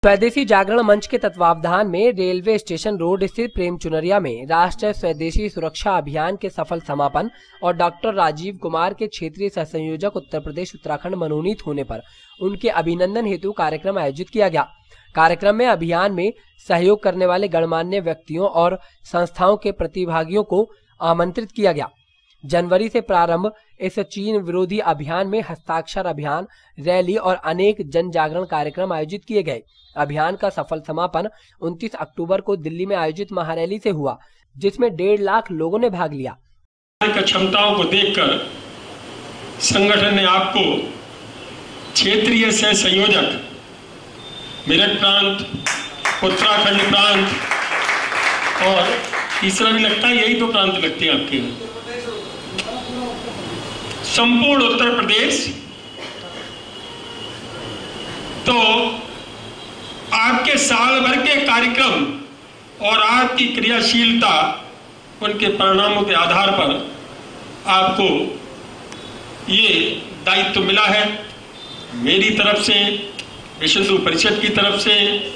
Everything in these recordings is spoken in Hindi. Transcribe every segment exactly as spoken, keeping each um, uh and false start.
स्वदेशी जागरण मंच के तत्वावधान में रेलवे स्टेशन रोड स्थित प्रेम चुनरिया में राष्ट्रीय स्वदेशी सुरक्षा अभियान के सफल समापन और डॉक्टर राजीव कुमार के क्षेत्रीय सह संयोजक उत्तर प्रदेश उत्तराखंड मनोनीत होने पर उनके अभिनंदन हेतु कार्यक्रम आयोजित किया गया। कार्यक्रम में अभियान में सहयोग करने वाले गणमान्य व्यक्तियों और संस्थाओं के प्रतिभागियों को आमंत्रित किया गया। जनवरी से प्रारंभ इस चीन विरोधी अभियान में हस्ताक्षर अभियान, रैली और अनेक जन जागरण कार्यक्रम आयोजित किए गए। अभियान का सफल समापन उनतीस अक्टूबर को दिल्ली में आयोजित महारैली से हुआ, जिसमें डेढ़ लाख लोगों ने भाग लिया। क्षमताओं को देखकर संगठन ने आपको क्षेत्रीय सह संयोजक मेरठ प्रांत, उत्तराखंड प्रांत और तीसरा भी लगता है, यही दो प्रांत लगते हैं आपके, संपूर्ण उत्तर प्रदेश। तो आपके साल भर के कार्यक्रम और आपकी क्रियाशीलता, उनके परिणामों के आधार पर आपको ये दायित्व मिला है। मेरी तरफ से, विश्व हिंदू परिषद की तरफ से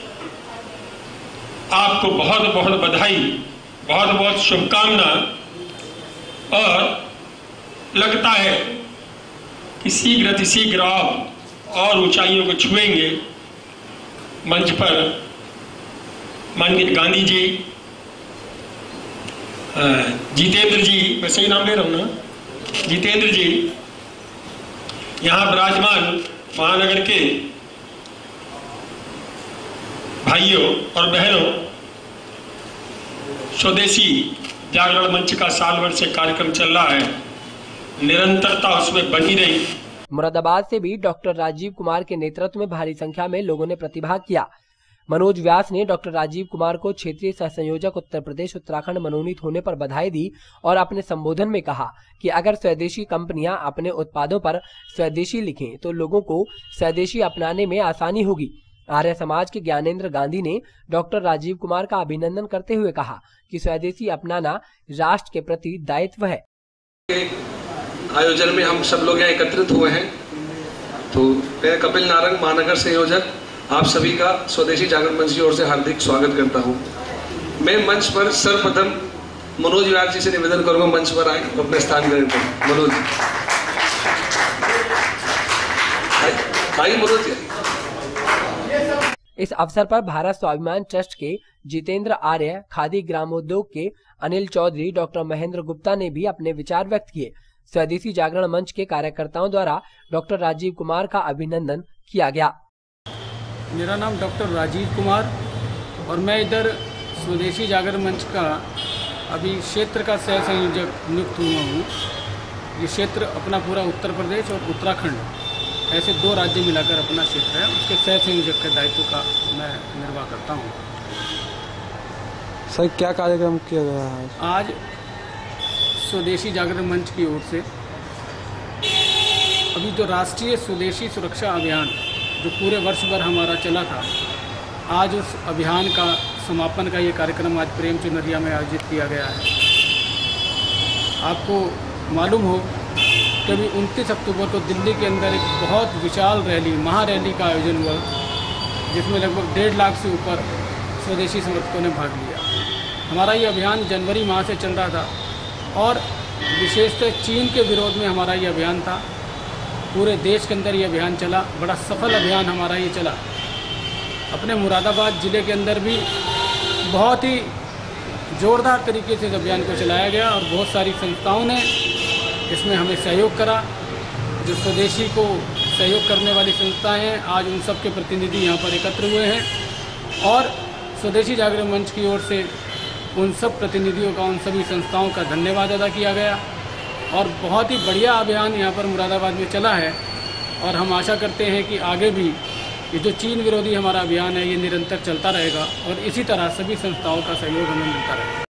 आपको बहुत बहुत बधाई, बहुत बहुत शुभकामना। और लगता है कि शीघ्र अतिशीघ्र आप और ऊंचाइयों को छुएंगे। मंच पर माननीय गांधी जी, जितेंद्र जी, मैं सही नाम ले रहा हूं ना, जितेंद्र जी यहां विराजमान महानगर के भाइयों और बहनों, स्वदेशी जागरण मंच का साल भर से कार्यक्रम चल रहा है, निरंतरता उसमें बनी रही। मुरादाबाद से भी डॉक्टर राजीव कुमार के नेतृत्व में भारी संख्या में लोगों ने प्रतिभाग किया। मनोज व्यास ने डॉक्टर राजीव कुमार को क्षेत्रीय सह संयोजक उत्तर प्रदेश उत्तराखंड मनोनीत होने पर बधाई दी और अपने संबोधन में कहा कि अगर स्वदेशी कंपनियां अपने उत्पादों पर स्वदेशी लिखें तो लोगों को स्वदेशी अपनाने में आसानी होगी। आर्य समाज के ज्ञानेंद्र गांधी ने डॉक्टर राजीव कुमार का अभिनंदन करते हुए कहा कि स्वदेशी अपनाना राष्ट्र के प्रति दायित्व है। आयोजन में हम सब लोग यहाँ एकत्रित हुए हैं, तो मैं कपिल नारंग, महानगर संयोजक, आप सभी का स्वदेशी जागरण मंच की ओर से हार्दिक स्वागत करता हूँ। मैं मंच पर सर्वप्रथम मनोज व्यास जी से निवेदन करूंगा, मंच पर आए, अपने स्थान ग्रहण करें। मनोज आइए, मनोज जी। इस अवसर पर भारत स्वाभिमान ट्रस्ट के जितेंद्र आर्य, खादी ग्रामोद्योग के अनिल चौधरी, डॉक्टर महेंद्र गुप्ता ने भी अपने विचार व्यक्त किए। स्वदेशी जागरण मंच के कार्यकर्ताओं द्वारा डॉक्टर राजीव कुमार का अभिनंदन किया गया। मेरा नाम डॉक्टर राजीव कुमार और मैं इधर स्वदेशी जागरण मंच का अभी क्षेत्र का सह संयोजक नियुक्त हुआ हूँ। ये क्षेत्र अपना पूरा उत्तर प्रदेश और उत्तराखंड, ऐसे दो राज्य मिलाकर अपना क्षेत्र है, उसके सह संयोजक के दायित्व का मैं निर्वाह करता हूँ। सर, क्या कार्यक्रम किया गया है आज? स्वदेशी जागरण मंच की ओर से अभी जो राष्ट्रीय स्वदेशी सुरक्षा अभियान जो पूरे वर्ष भर हमारा चला था, आज उस अभियान का समापन का ये कार्यक्रम आज प्रेम चुनरिया में आयोजित किया गया है। आपको मालूम हो कि अभी उनतीस अक्टूबर को दिल्ली के अंदर एक बहुत विशाल रैली, महारैली का आयोजन हुआ, जिसमें लगभग डेढ़ लाख से ऊपर स्वदेशी समर्थकों ने भाग लिया। हमारा ये अभियान जनवरी माह से चल रहा था और विशेषतः चीन के विरोध में हमारा ये अभियान था। पूरे देश के अंदर ये अभियान चला, बड़ा सफल अभियान हमारा ये चला। अपने मुरादाबाद ज़िले के अंदर भी बहुत ही जोरदार तरीके से इस अभियान को चलाया गया और बहुत सारी संस्थाओं ने इसमें हमें सहयोग करा। जो स्वदेशी को सहयोग करने वाली संस्थाएं हैं, आज उन सब के प्रतिनिधि यहाँ पर एकत्र हुए हैं और स्वदेशी जागरण मंच की ओर से उन सब प्रतिनिधियों का, उन सभी संस्थाओं का धन्यवाद अदा किया गया। और बहुत ही बढ़िया अभियान यहाँ पर मुरादाबाद में चला है और हम आशा करते हैं कि आगे भी ये जो चीन विरोधी हमारा अभियान है, ये निरंतर चलता रहेगा और इसी तरह सभी संस्थाओं का सहयोग हमें मिलता रहेगा।